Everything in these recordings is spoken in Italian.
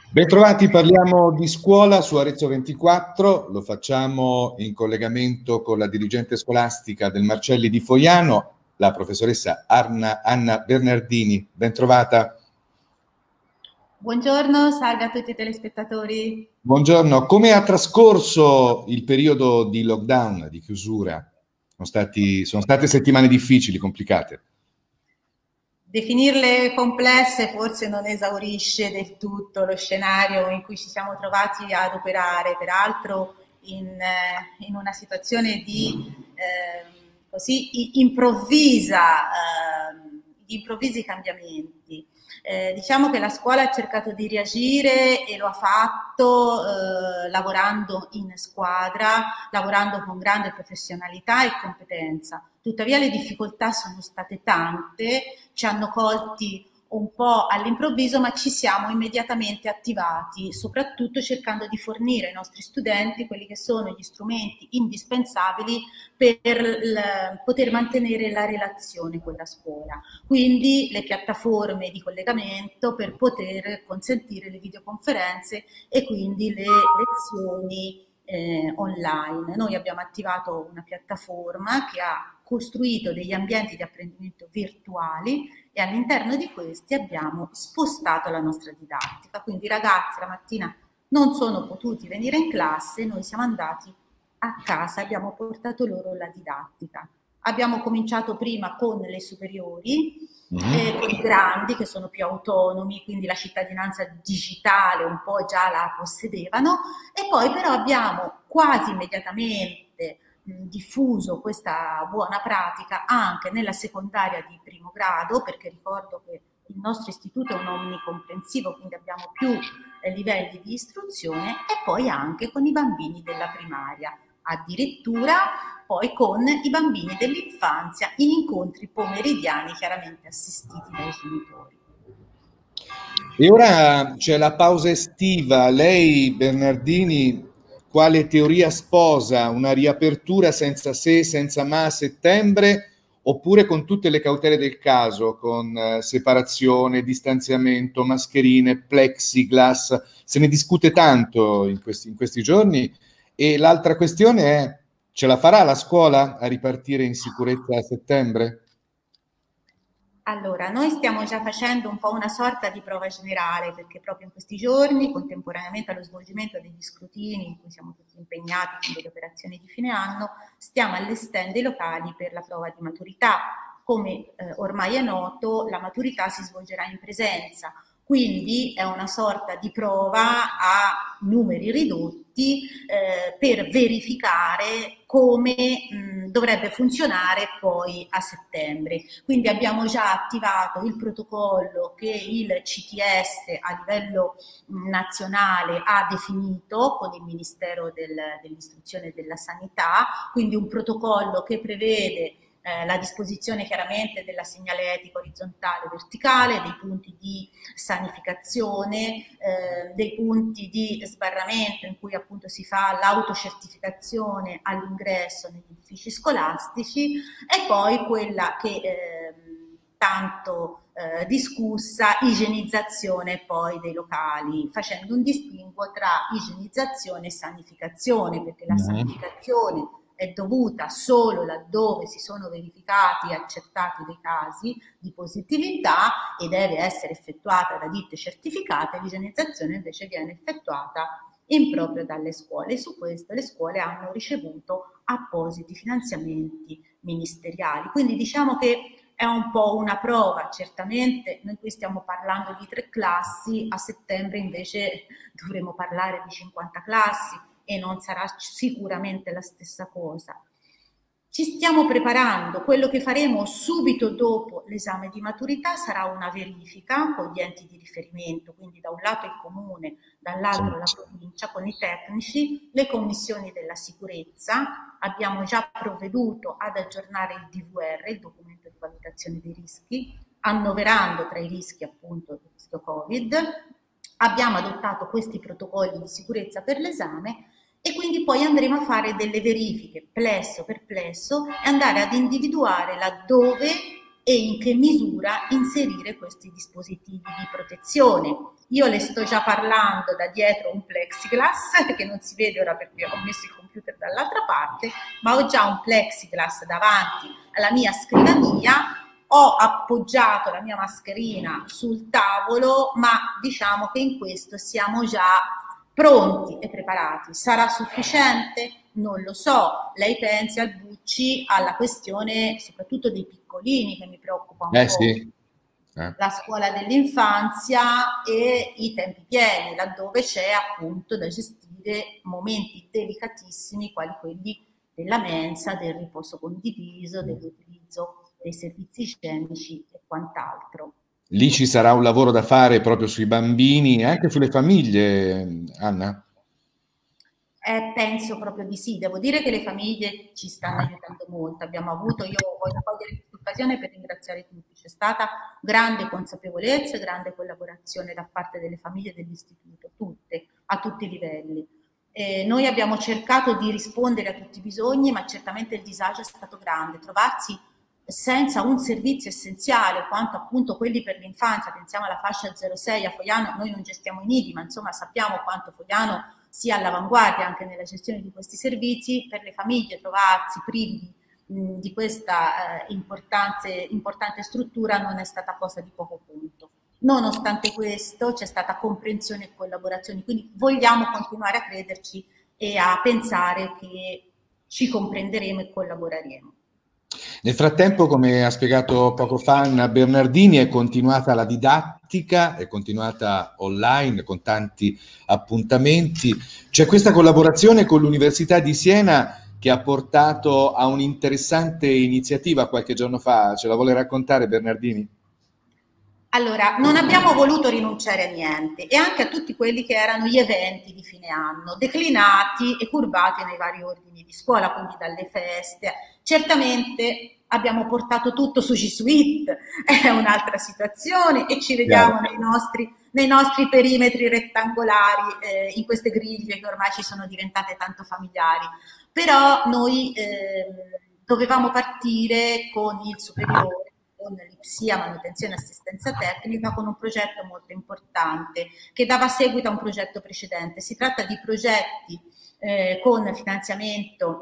Bentrovati, parliamo di scuola su Arezzo 24, lo facciamo in collegamento con la dirigente scolastica del Marcelli di Foiano, la professoressa Anna Bernardini. Bentrovata. Buongiorno, salve a tutti i telespettatori. Buongiorno, come ha trascorso il periodo di lockdown, di chiusura? Sono state settimane difficili, complicate. Definirle complesse forse non esaurisce del tutto lo scenario in cui ci siamo trovati ad operare, peraltro in una situazione di così improvvisa, di improvvisi cambiamenti. Diciamo che la scuola ha cercato di reagire e lo ha fatto lavorando in squadra, lavorando con grande professionalità e competenza. Tuttavia le difficoltà sono state tante, ci hanno colti un po' all'improvviso, ma ci siamo immediatamente attivati, soprattutto cercando di fornire ai nostri studenti quelli che sono gli strumenti indispensabili per poter mantenere la relazione con la scuola. Quindi le piattaforme di collegamento per poter consentire le videoconferenze e quindi le lezioni online. Noi abbiamo attivato una piattaforma che ha costruito degli ambienti di apprendimento virtuali e all'interno di questi abbiamo spostato la nostra didattica. Quindi i ragazzi la mattina non sono potuti venire in classe, noi siamo andati a casa, abbiamo portato loro la didattica. Abbiamo cominciato prima con le superiori, con i grandi che sono più autonomi, quindi la cittadinanza digitale un po' già la possedevano, e poi però abbiamo quasi immediatamente diffuso questa buona pratica anche nella secondaria di primo grado, perché ricordo che il nostro istituto è un omnicomprensivo, quindi abbiamo più livelli di istruzione, e poi anche con i bambini della primaria, addirittura poi con i bambini dell'infanzia in incontri pomeridiani chiaramente assistiti dai genitori. E ora c'è la pausa estiva. Lei, Bernardini, quale teoria sposa? Una riapertura senza se, senza ma a settembre, oppure con tutte le cautele del caso, con separazione, distanziamento, mascherine, plexiglass? Se ne discute tanto in questi giorni. E l'altra questione è: ce la farà la scuola a ripartire in sicurezza a settembre? Allora, noi stiamo già facendo un po' una sorta di prova generale, perché proprio in questi giorni, contemporaneamente allo svolgimento degli scrutini, in cui siamo tutti impegnati con delle operazioni di fine anno, stiamo allestendo i locali per la prova di maturità. Come ormai è noto, la maturità si svolgerà in presenza, quindi è una sorta di prova a numeri ridotti per verificare come dovrebbe funzionare poi a settembre. Quindi abbiamo già attivato il protocollo che il CTS a livello nazionale ha definito con il Ministero dell'Istruzione e della Sanità, quindi un protocollo che prevede la disposizione chiaramente della segnaletica orizzontale e verticale, dei punti di sanificazione, dei punti di sbarramento in cui appunto si fa l'autocertificazione all'ingresso negli edifici scolastici, e poi quella che tanto discussa igienizzazione poi dei locali, facendo un distinguo tra igienizzazione e sanificazione, perché la sanificazione è dovuta solo laddove si sono verificati e accertati dei casi di positività e deve essere effettuata da ditte certificate. L'igienizzazione invece viene effettuata in proprio dalle scuole, e su questo le scuole hanno ricevuto appositi finanziamenti ministeriali. Quindi diciamo che è un po' una prova. Certamente noi qui stiamo parlando di 3 classi, a settembre invece dovremo parlare di 50 classi, e non sarà sicuramente la stessa cosa. Ci stiamo preparando. Quello che faremo subito dopo l'esame di maturità sarà una verifica con gli enti di riferimento, quindi da un lato il comune, dall'altro la provincia, con i tecnici, le commissioni della sicurezza. Abbiamo già provveduto ad aggiornare il DVR, il documento di valutazione dei rischi, annoverando tra i rischi appunto il rischio Covid. Abbiamo adottato questi protocolli di sicurezza per l'esame, e quindi poi andremo a fare delle verifiche plesso per plesso e andare ad individuare laddove e in che misura inserire questi dispositivi di protezione. Io le sto già parlando da dietro un plexiglass, che non si vede ora perché ho messo il computer dall'altra parte, ma ho già un plexiglass davanti alla mia scrivania, ho appoggiato la mia mascherina sul tavolo, ma diciamo che in questo siamo già pronti e preparati. Sarà sufficiente? Non lo so. Lei pensi al Bucci, alla questione soprattutto dei piccolini, che mi preoccupa un po'. Sì. La scuola dell'infanzia e i tempi pieni, laddove c'è appunto da gestire momenti delicatissimi quali quelli della mensa, del riposo condiviso, dell'utilizzo dei servizi igienici e quant'altro. Lì ci sarà un lavoro da fare proprio sui bambini e anche sulle famiglie, Anna? Penso proprio di sì, devo dire che le famiglie ci stanno aiutando molto, abbiamo avuto, io voglio cogliere questa occasione per ringraziare tutti, c'è stata grande consapevolezza e grande collaborazione da parte delle famiglie dell'istituto, tutte, a tutti i livelli. Noi abbiamo cercato di rispondere a tutti i bisogni, ma certamente il disagio è stato grande, trovarsi senza un servizio essenziale quanto appunto quelli per l'infanzia, pensiamo alla fascia 06 a Fogliano, noi non gestiamo i nidi, ma insomma sappiamo quanto Fogliano sia all'avanguardia anche nella gestione di questi servizi. Per le famiglie trovarsi privi di questa importante struttura non è stata cosa di poco conto. Nonostante questo c'è stata comprensione e collaborazione, quindi vogliamo continuare a crederci e a pensare che ci comprenderemo e collaboreremo. Nel frattempo, come ha spiegato poco fa Anna Bernardini, è continuata la didattica, è continuata online con tanti appuntamenti. C'è questa collaborazione con l'Università di Siena che ha portato a un'interessante iniziativa qualche giorno fa. Ce la vuole raccontare, Bernardini? Allora, non abbiamo voluto rinunciare a niente e anche a tutti quelli che erano gli eventi di fine anno, declinati e curvati nei vari ordini di scuola, quindi dalle feste. Certamente abbiamo portato tutto su G Suite, è un'altra situazione e ci vediamo nei nostri perimetri rettangolari, in queste griglie che ormai ci sono diventate tanto familiari. Però noi dovevamo partire con il superiore, con l'IPSIA, manutenzione e assistenza tecnica, con un progetto molto importante che dava seguito a un progetto precedente. Si tratta di progetti con finanziamento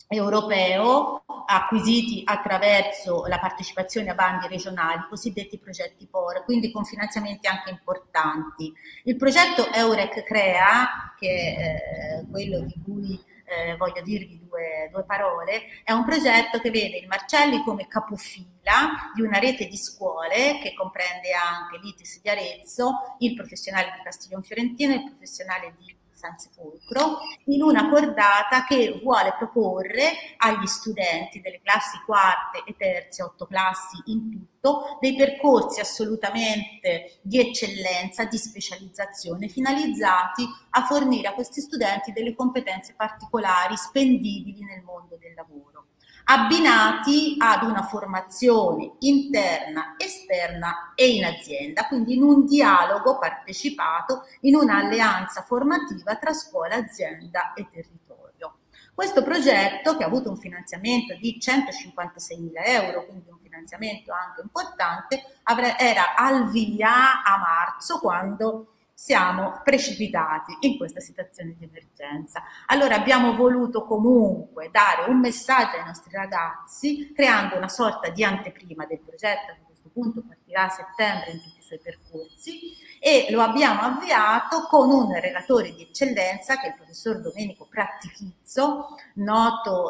europeo acquisiti attraverso la partecipazione a bandi regionali, cosiddetti progetti POR, quindi con finanziamenti anche importanti. Il progetto Eurek Crea, che è quello di cui voglio dirvi due parole, è un progetto che vede il Marcelli come capofila di una rete di scuole che comprende anche l'ITIS di Arezzo, il professionale di Castiglion Fiorentino e il professionale di San Sepolcro, in una cordata che vuole proporre agli studenti delle classi quarte e terze, 8 classi in tutto, dei percorsi assolutamente di eccellenza, di specializzazione, finalizzati a fornire a questi studenti delle competenze particolari spendibili nel mondo del lavoro, abbinati ad una formazione interna, esterna e in azienda, quindi in un dialogo partecipato, in un'alleanza formativa tra scuola, azienda e territorio. Questo progetto, che ha avuto un finanziamento di 156.000 euro, quindi un finanziamento anche importante, era al via a marzo, quando siamo precipitati in questa situazione di emergenza. Allora abbiamo voluto comunque dare un messaggio ai nostri ragazzi, creando una sorta di anteprima del progetto, che a questo punto partirà a settembre in tutti i suoi percorsi, e lo abbiamo avviato con un relatore di eccellenza, che è il professor Domenico Prattichizzo, noto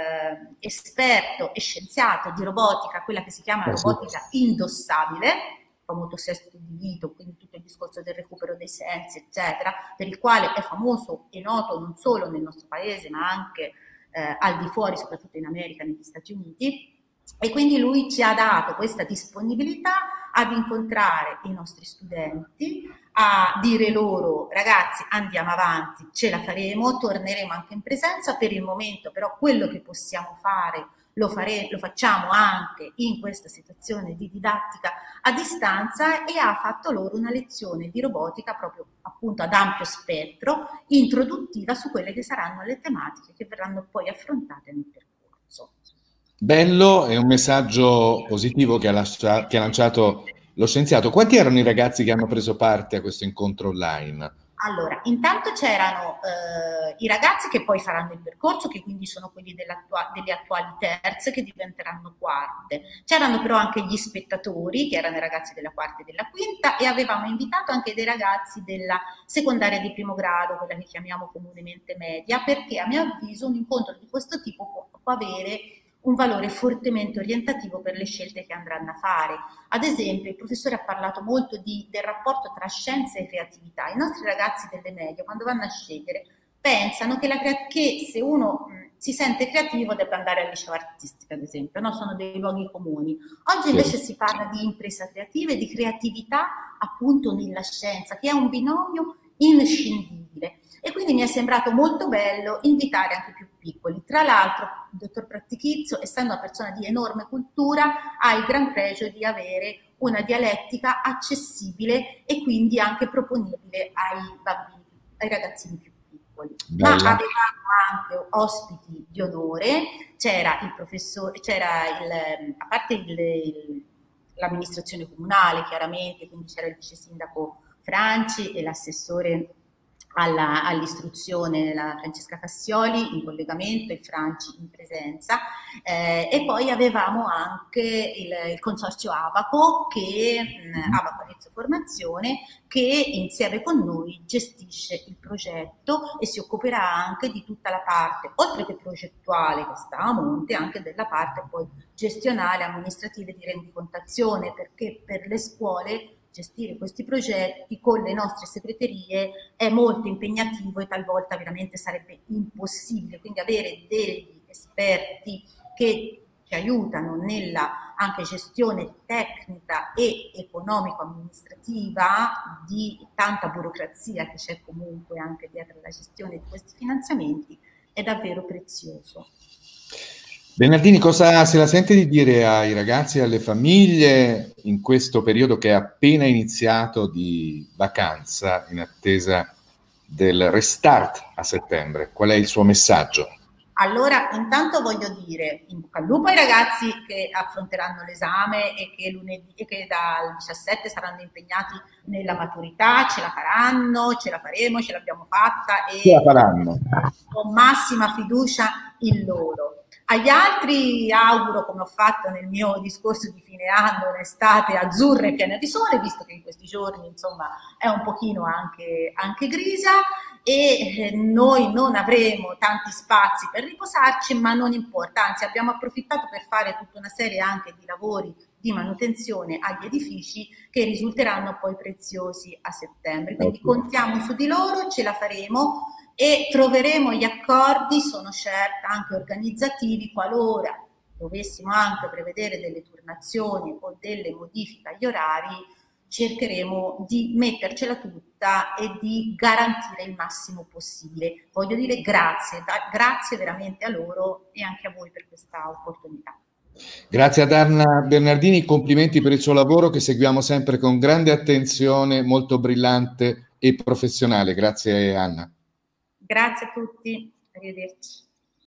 esperto e scienziato di robotica, quella che si chiama robotica indossabile, famoso sesto di dito, quindi tutto il discorso del recupero dei sensi, eccetera, per il quale è famoso e noto non solo nel nostro paese, ma anche al di fuori, soprattutto in America, negli Stati Uniti. E quindi lui ci ha dato questa disponibilità ad incontrare i nostri studenti, a dire loro: ragazzi, andiamo avanti, ce la faremo, torneremo anche in presenza. Per il momento però quello che possiamo fare lo facciamo anche in questa situazione di didattica a distanza, e ha fatto loro una lezione di robotica proprio appunto ad ampio spettro, introduttiva su quelle che saranno le tematiche che verranno poi affrontate nel percorso. Bello, è un messaggio positivo che che ha lanciato lo scienziato. Quanti erano i ragazzi che hanno preso parte a questo incontro online? Allora, intanto c'erano i ragazzi che poi faranno il percorso, che quindi sono quelli delle attuali terze che diventeranno quarte. C'erano però anche gli spettatori, che erano i ragazzi della quarta e della quinta, e avevamo invitato anche dei ragazzi della secondaria di primo grado, quella che chiamiamo comunemente media, perché a mio avviso un incontro di questo tipo può avere un valore fortemente orientativo per le scelte che andranno a fare. Ad esempio, il professore ha parlato molto del rapporto tra scienza e creatività. I nostri ragazzi delle medie, quando vanno a scegliere, pensano che se uno si sente creativo debba andare al liceo artistico, ad esempio, no? Sono dei luoghi comuni. Oggi invece si parla di impresa creativa e di creatività appunto nella scienza, che è un binomio inscindibile. E quindi mi è sembrato molto bello invitare anche i più piccoli. Tra l'altro, il dottor Prattichizzo, essendo una persona di enorme cultura, ha il gran pregio di avere una dialettica accessibile e quindi anche proponibile ai bambini, ai ragazzini più piccoli. Bella. Ma avevamo anche ospiti di onore, c'era il professore, a parte l'amministrazione comunale chiaramente, quindi c'era il vice sindaco Franci e l'assessore all'istruzione, la Francesca Cassioli in collegamento e Franci in presenza, e poi avevamo anche il consorzio Abaco, Abaco Arezzo Formazione, che insieme con noi gestisce il progetto e si occuperà anche di tutta la parte, oltre che progettuale che sta a monte, anche della parte poi gestionale, amministrativa e di rendicontazione, perché per le scuole gestire questi progetti con le nostre segreterie è molto impegnativo e talvolta veramente sarebbe impossibile, quindi avere degli esperti che ci aiutano nella anche gestione tecnica e economico-amministrativa di tanta burocrazia che c'è comunque anche dietro la gestione di questi finanziamenti è davvero prezioso. Bernardini, cosa se la sente di dire ai ragazzi e alle famiglie in questo periodo che è appena iniziato di vacanza in attesa del restart a settembre? Qual è il suo messaggio? Allora, intanto voglio dire in bocca al lupo ai ragazzi che affronteranno l'esame e che lunedì e che dal 17 saranno impegnati nella maturità, ce la faranno, ce la faremo, ce l'abbiamo fatta e ce la faranno. Con massima fiducia in loro. Agli altri auguro, come ho fatto nel mio discorso di fine anno, un'estate azzurra e piena di sole, visto che in questi giorni insomma è un pochino anche grigia, e noi non avremo tanti spazi per riposarci, ma non importa, anzi abbiamo approfittato per fare tutta una serie anche di lavori di manutenzione agli edifici che risulteranno poi preziosi a settembre, quindi contiamo su di loro, ce la faremo e troveremo gli accordi, sono certa, anche organizzativi, qualora dovessimo anche prevedere delle turnazioni o delle modifiche agli orari, cercheremo di mettercela tutta e di garantire il massimo possibile. Voglio dire grazie veramente a loro e anche a voi per questa opportunità. Grazie ad Anna Bernardini, complimenti per il suo lavoro che seguiamo sempre con grande attenzione, molto brillante e professionale. Grazie Anna. Grazie a tutti, arrivederci.